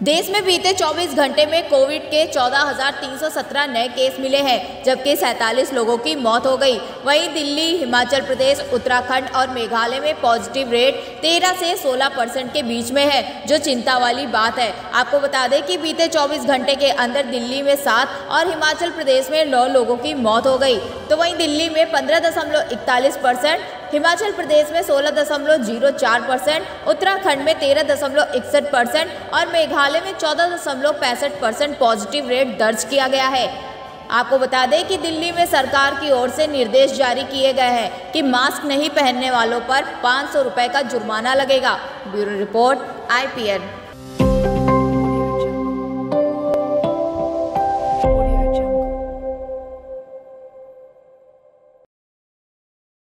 देश में बीते 24 घंटे में कोविड के 14,317 नए केस मिले हैं, जबकि 47 लोगों की मौत हो गई। वहीं दिल्ली, हिमाचल प्रदेश, उत्तराखंड और मेघालय में पॉजिटिव रेट 13 से 16% के बीच में है, जो चिंता वाली बात है। आपको बता दें कि बीते 24 घंटे के अंदर दिल्ली में 7 और हिमाचल प्रदेश में 9 लोगों की मौत हो गई। तो वहीं दिल्ली में 15.41%, हिमाचल प्रदेश में 16.04%, उत्तराखंड में 13.61% और मेघालय में 14.65% पॉजिटिव रेट दर्ज किया गया है। आपको बता दें कि दिल्ली में सरकार की ओर से निर्देश जारी किए गए हैं कि मास्क नहीं पहनने वालों पर 500 रुपये का जुर्माना लगेगा। Bureau report, IPN।